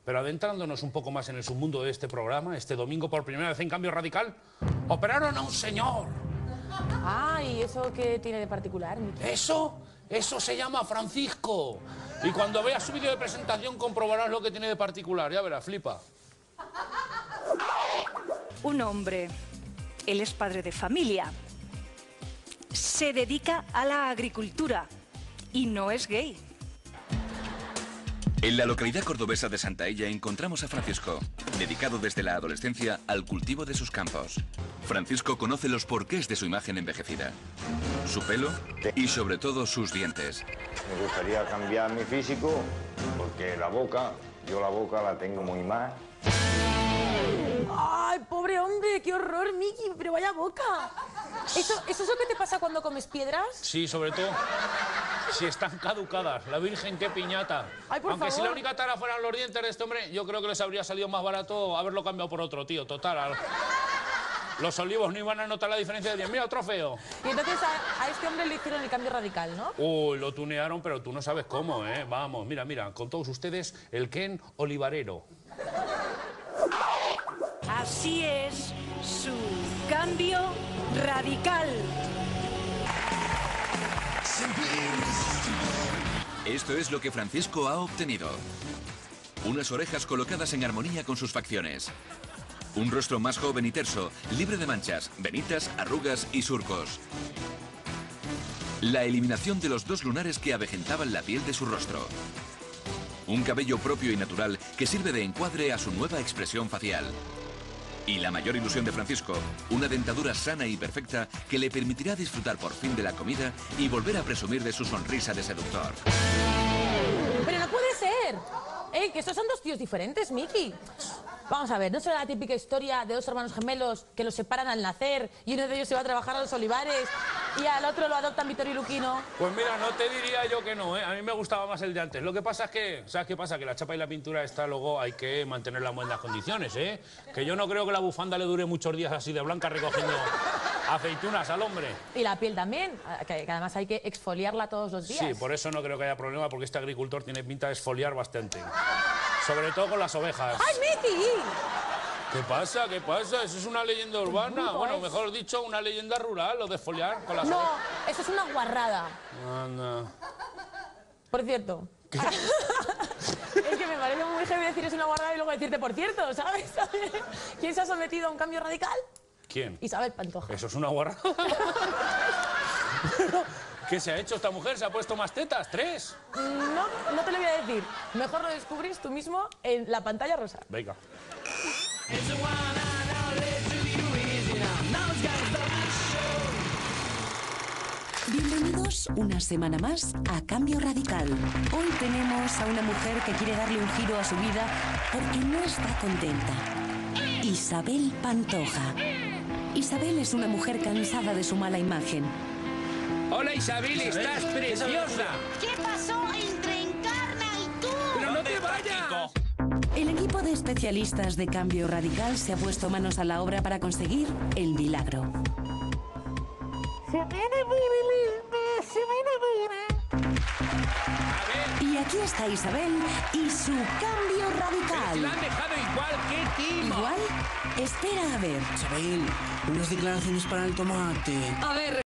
Pero adentrándonos un poco más en el submundo de este programa, este domingo por primera vez en Cambio Radical, operaron a un señor. Ah, ¿y eso qué tiene de particular, Miki? Eso se llama Francisco. Y cuando veas su vídeo de presentación comprobarás lo que tiene de particular. Ya verás, flipa. Un hombre, él es padre de familia, se dedica a la agricultura y no es gay. En la localidad cordobesa de Santaella encontramos a Francisco, dedicado desde la adolescencia al cultivo de sus campos. Francisco conoce los porqués de su imagen envejecida, su pelo y sobre todo sus dientes. Me gustaría cambiar mi físico porque la boca la tengo muy mal. ¡Ay, pobre hombre! ¡Qué horror, Miki! ¡Pero vaya boca! ¿Eso es lo que te pasa cuando comes piedras? Sí, sobre todo si están caducadas. La Virgen, qué piñata. Ay, por Aunque favor. si la única tara fueran los dientes de este hombre, yo creo que les habría salido más barato haberlo cambiado por otro, tío. Total. Los olivos no iban a notar la diferencia de 10. Mira, otro feo. Y entonces a este hombre le hicieron el cambio radical, ¿no? Uy, lo tunearon, pero tú no sabes cómo, ¿eh? Vamos, mira, con todos ustedes, el Ken Olivarero. Así es su cambio radical. Esto es lo que Francisco ha obtenido. Unas orejas colocadas en armonía con sus facciones. Un rostro más joven y terso, libre de manchas, venitas, arrugas y surcos. La eliminación de los 2 lunares que avejentaban la piel de su rostro. Un cabello propio y natural que sirve de encuadre a su nueva expresión facial. Y la mayor ilusión de Francisco, una dentadura sana y perfecta que le permitirá disfrutar por fin de la comida y volver a presumir de su sonrisa de seductor. ¡Pero no puede ser! Que estos son 2 tíos diferentes, Miki. Vamos a ver, ¿no será la típica historia de 2 hermanos gemelos que los separan al nacer y uno de ellos se va a trabajar a los olivares y al otro lo adoptan Vittorio y Luquino? Pues mira, no te diría yo que no, ¿eh? A mí me gustaba más el de antes. Lo que pasa es que, ¿sabes qué pasa? Que la chapa y la pintura esta luego hay que mantenerla en buenas condiciones, ¿eh? Que yo no creo que la bufanda le dure muchos días así de blanca recogiendo aceitunas al hombre. Y la piel también, que además hay que exfoliarla todos los días. Sí, por eso no creo que haya problema, porque este agricultor tiene pinta de exfoliar bastante. Sobre todo con las ovejas. ¡Ay, Miki! ¿Qué pasa? ¿Qué pasa? Eso es una leyenda urbana. bruto Bueno, es. mejor dicho, una leyenda rural, lo de exfoliar con las No, ovejas. eso es una guarrada. Anda. Por cierto. Es que me parece muy heavy decir es una guarrada y luego decirte por cierto, ¿sabes? ¿Quién se ha sometido a un cambio radical? ¿Quién? Isabel Pantoja. Eso es una guarrada. ¿Qué se ha hecho esta mujer? ¿Se ha puesto más tetas? ¿3? No te lo voy a decir. Mejor lo descubrís tú mismo en la pantalla rosa. Venga. Bienvenidos una semana más a Cambio Radical. Hoy tenemos a una mujer que quiere darle un giro a su vida porque no está contenta. Isabel Pantoja. Isabel es una mujer cansada de su mala imagen. Hola Isabel, estás preciosa. ¿Qué pasó entre Encarna y tú? ¡Pero no te vayas! El equipo de especialistas de Cambio Radical se ha puesto manos a la obra para conseguir el milagro. Y aquí está Isabel y su cambio radical. La han dejado igual, qué timo. ¿Igual? Espera a ver. Isabel, unas declaraciones para el tomate. A ver,